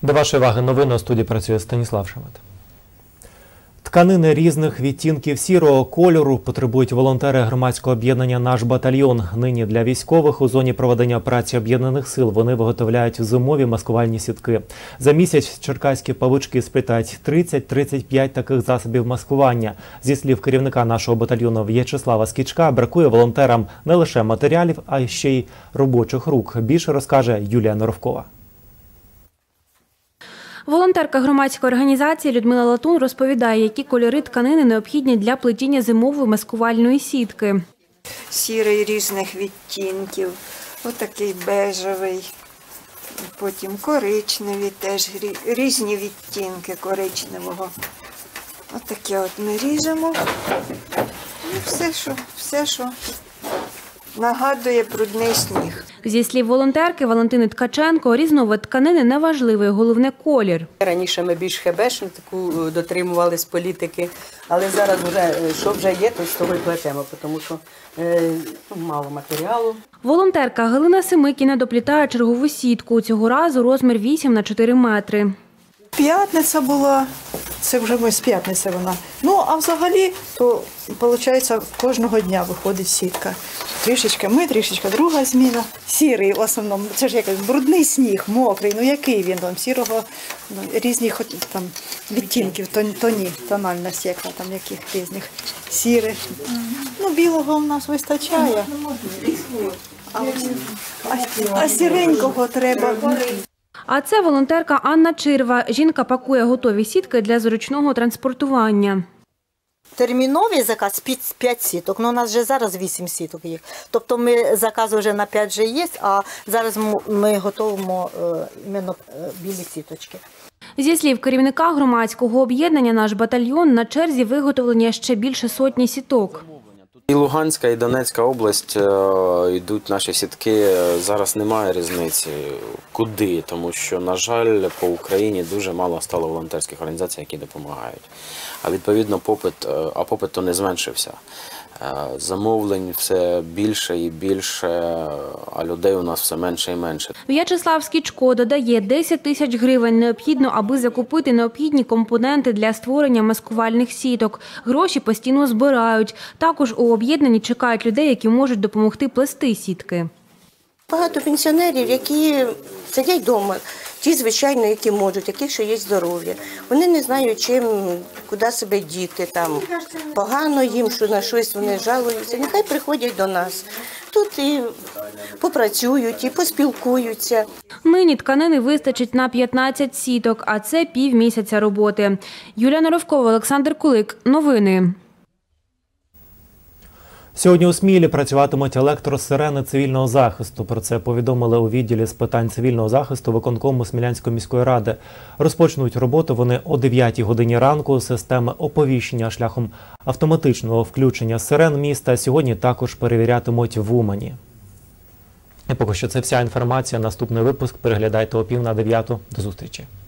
До вашої уваги новини, у студії працює Станіслав Шемет. Тканини різних відтінків сірого кольору потребують волонтери громадського об'єднання «Наш батальйон». Нині для військових у зоні проведення операції Об'єднаних сил вони виготовляють зимові маскувальні сітки. За місяць черкаські павички сплітають 30-35 таких засобів маскування. Зі слів керівника нашого батальйону В'ячеслава Скічка, бракує волонтерам не лише матеріалів, а ще й робочих рук. Більше розкаже Юлія Норовкова. Волонтерка громадської організації Людмила Латун розповідає, які кольори тканини необхідні для плетіння зимової маскувальної сітки. Сірий різних відтінків, отакий бежевий, потім коричневий теж, різні відтінки коричневого. Отаке от ми ріжемо. І все, що нагадує брудний сніг. Зі слів волонтерки Валентини Ткаченко, різновид тканини не важливий, головне – колір. Раніше ми більш хебешну таку дотримувались політики, але зараз що вже є, то з того й плетемо, тому що мало матеріалу. Волонтерка Галина Семикіна доплітає чергову сітку. Цього разу розмір 8 на 4 метри. П'ятниця була, це вже ми з п'ятниці вона. Ну, а взагалі, то, виходить, кожного дня виходить сітка. Трішечка ми, трішечка друга зміна. Сірий в основному, це ж якийсь брудний сніг, мокрий, ну який він там, сірого, різних там відтінків, тональності, яка там, яких різних, сірих. Ну, білого у нас вистачає, а сіренького треба. А це волонтерка Анна Чирва. Жінка пакує готові сітки для зручного транспортування. Терміновий заказ 5 сіток, але у нас вже зараз 8 сіток є. Тобто ми заказ вже на 5 вже є, а зараз ми готуємо іменно білі сіточки. Зі слів керівника громадського об'єднання «Наш батальйон» на черзі виготовлення ще більше сотні сіток. І Луганська, і Донецька область йдуть наші сітки. Зараз немає різниці куди, тому що, на жаль, по Україні дуже мало стало волонтерських організацій, які допомагають. А відповідно попит то не зменшився. Замовлень все більше і більше, а людей у нас все менше і менше. В'ячеслав Скічко додає, 10 тисяч гривень необхідно, аби закупити необхідні компоненти для створення маскувальних сіток. Гроші постійно збирають. Також у об'єднанні чекають людей, які можуть допомогти плести сітки. Багато пенсіонерів, які сидять вдома, ті, звичайно, які можуть, яких ще є здоров'я. Вони не знають, чим, куди себе діти, там, погано їм, що на щось вони жалуються. Нехай приходять до нас. Тут і попрацюють, і поспілкуються. Нині тканини вистачить на 15 сіток, а це півмісяця роботи. Юлія Норовкова, Олександр Кулик. Новини. Сьогодні у Смілі працюватимуть електросирени цивільного захисту. Про це повідомили у відділі з питань цивільного захисту виконкому Смілянської міської ради. Розпочнуть роботу вони о 9 годині ранку. Системи оповіщення шляхом автоматичного включення сирен міста сьогодні також перевірятимуть в Умані. І поки що це вся інформація. Наступний випуск переглядайте о 8:45. До зустрічі.